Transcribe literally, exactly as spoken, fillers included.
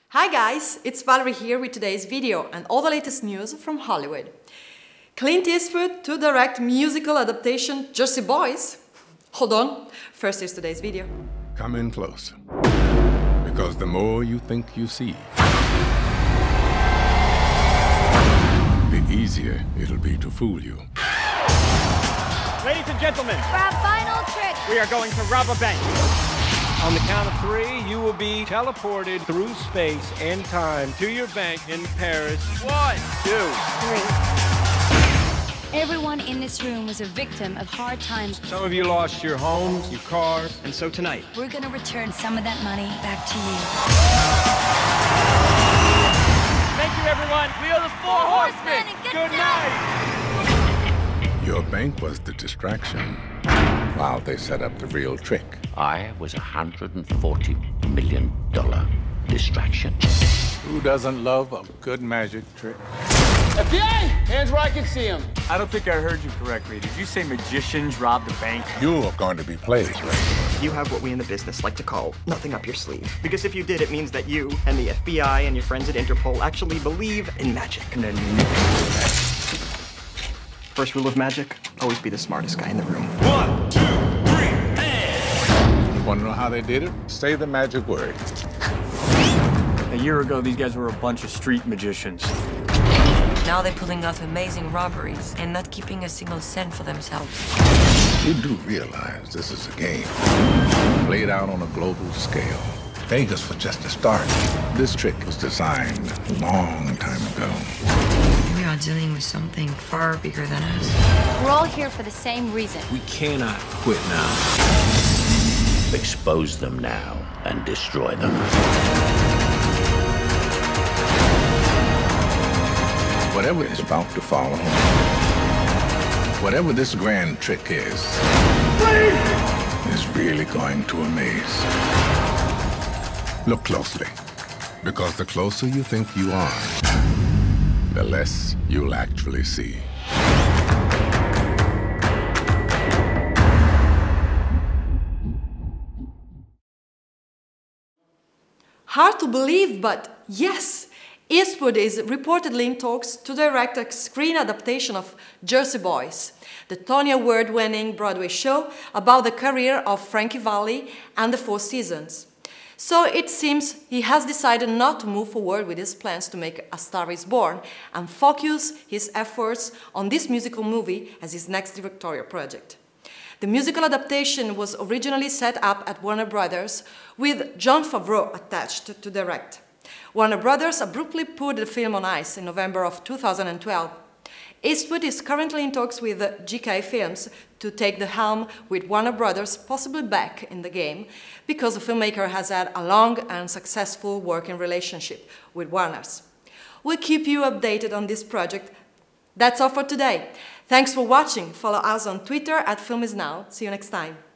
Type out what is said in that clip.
Hi guys, it's Valerie here with today's video and all the latest news from Hollywood. Clint Eastwood to direct musical adaptation Jersey Boys. Hold on, first is today's video. Come in close, because the more you think you see, the easier it'll be to fool you. Ladies and gentlemen, for our final trick, we are going to rob a bank. On the count of three, you will be teleported through space and time to your bank in Paris. One, two, three. Everyone in this room was a victim of hard times. Some of you lost your homes, your cars, and so tonight, we're going to return some of that money back to you. Thank you, everyone. We are the Four Horsemen. Horsemen, good, good night. night. Your bank was the distraction while they set up the real trick. I was a one hundred forty million dollar distraction. Who doesn't love a good magic trick? F B I! Hands where I can see them. I don't think I heard you correctly. Did you say magicians robbed a bank? You're going to be played. You have what we in the business like to call nothing up your sleeve. Because if you did, it means that you and the F B I and your friends at Interpol actually believe in magic. And then first rule of magic, always be the smartest guy in the room. One, two, three, and... You want to know how they did it? Say the magic word. A year ago, these guys were a bunch of street magicians. Now they're pulling off amazing robberies and not keeping a single cent for themselves. You do realize this is a game played out on a global scale. Vegas was just a start. This trick was designed a long time ago. We are dealing with something far bigger than us. We're all here for the same reason. We cannot quit now. Expose them now and destroy them. Whatever is about to follow, whatever this grand trick is, is really going to amaze. Look closely, because the closer you think you are, the less you'll actually see. Hard to believe, but yes, Eastwood is reportedly in talks to direct a screen adaptation of Jersey Boys, the Tony Award-winning Broadway show about the career of Frankie Valli and the Four Seasons. So it seems he has decided not to move forward with his plans to make A Star is Born and focus his efforts on this musical movie as his next directorial project. The musical adaptation was originally set up at Warner Brothers with Jon Favreau attached to direct. Warner Brothers abruptly put the film on ice in November of two thousand twelve. Eastwood is currently in talks with G K Films to take the helm, with Warner Brothers possibly back in the game, because the filmmaker has had a long and successful working relationship with Warner's. We'll keep you updated on this project. That's all for today. Thanks for watching. Follow us on Twitter at Film Is Now. See you next time.